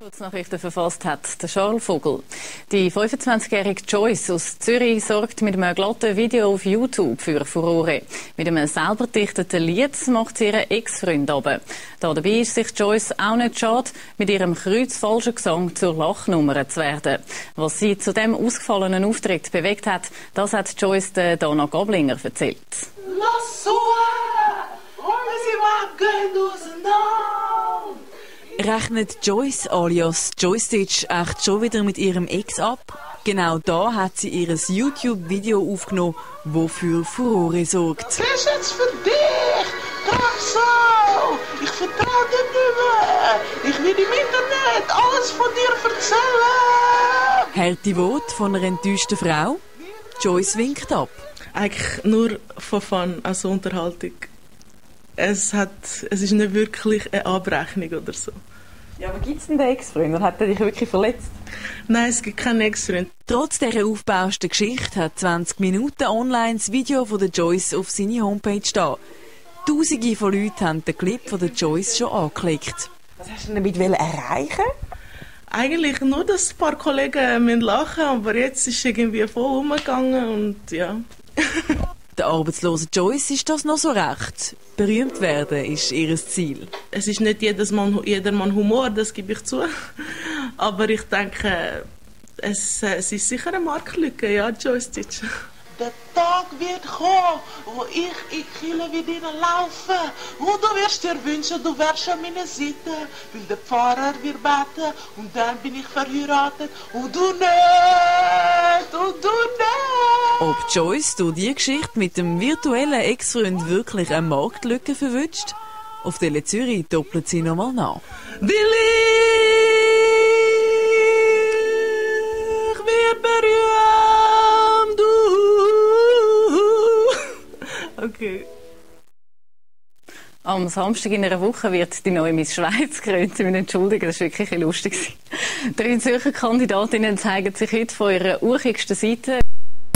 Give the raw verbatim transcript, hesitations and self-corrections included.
Nachrichten verfasst hat der Charles Vogel. Die fünfundzwanzigjährige Joyce aus Zürich sorgt mit einem glatten Video auf YouTube für Furore. Mit einem selber gedichteten Lied macht sie ihren Ex-Freund runter. Dabei ist sich Joyce auch nicht schade, mit ihrem kreuzfalschen Gesang zur Lachnummer zu werden. Was sie zu dem ausgefallenen Auftritt bewegt hat, das hat Joyce der Dana Gablinger erzählt. Rechnet Joyce alias Joystitch echt schon wieder mit ihrem Ex ab? Genau da hat sie ihr YouTube-Video aufgenommen, das für Furore sorgt. Das ist jetzt für dich! Drecksau! Ich vertraue dir nicht mehr! Ich will im Internet alles von dir erzählen! Harte Worte von einer enttäuschten Frau? Joyce winkt ab. Eigentlich nur von Fun, also Unterhaltung. Es, hat, es ist nicht wirklich eine Abrechnung oder so. Ja, aber gibt es denn den Ex-Freund? Hat er dich wirklich verletzt? Nein, es gibt keinen Ex-Freund. Trotz dieser aufgebausten Geschichte hat zwanzig Minuten online das Video von der Joyce auf seine Homepage stehen. Tausende von Leuten haben den Clip von der Joyce schon angeklickt. Was hast du damit erreichen? Eigentlich nur, dass ein paar Kollegen lachen müssen, aber jetzt ist es irgendwie voll umgegangen und ja. Der arbeitslosen Joyce ist das noch so recht. Berühmt werden ist ihr Ziel. Es ist nicht jedes Mann, jedermann Humor, das gebe ich zu. Aber ich denke, es, es ist sicher eine Marktlücke, ja, Joystitch. Der Tag wird kommen, wo ich in die Kirche wieder laufen. Und du wirst dir wünschen, du wärst an meiner Seite. Weil der Pfarrer wird beten und dann bin ich verheiratet. Und du nicht, und du nicht. Ob Joyce durch diese Geschichte mit dem virtuellen Ex-Freund wirklich eine Marktlücke verwünscht? Auf Tele Zürich doppelt sie nochmal nach. Die Licht wird berühmt. Okay. Am Samstag in einer Woche wird die neue Miss Schweiz gekrönt. Ich muss entschuldigen, das war wirklich lustig. Drei Zürcher Kandidatinnen zeigen sich heute von ihrer urigsten Seite.